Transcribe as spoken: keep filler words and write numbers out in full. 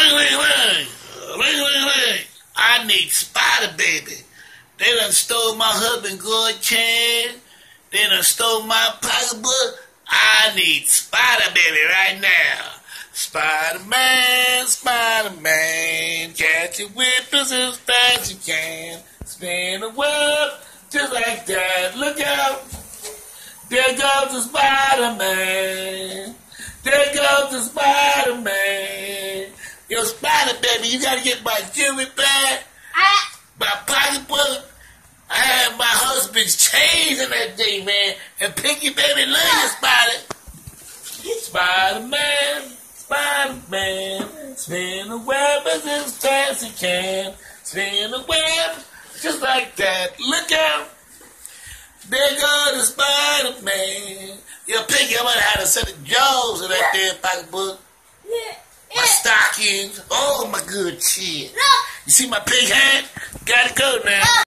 ring, ring, ring. Ring, ring, ring. I need Spider Baby. They done stole my husband good chain. They done stole my pocketbook. I need Spider Baby right now. Spider-Man, Spider-Man, catch your whippers as fast as you can. Spin the web just like that. Look out. There goes the Spider-Man. There goes the Spider-Man. Yo, Spider Baby, you gotta get my jewelry back. My pocketbook. I had my husband's chains in that thing, man. And Pinky Baby, love you, Spider. Spider-Man, Spider-Man, spin the web as fast as you can. Spin the web just like that. Look out. There goes the Spider-Man. Yo, Pinky, I might have a set of jaws in that damn pocketbook. My stockings. Oh, my good shit. You see my pig hand? Gotta go now.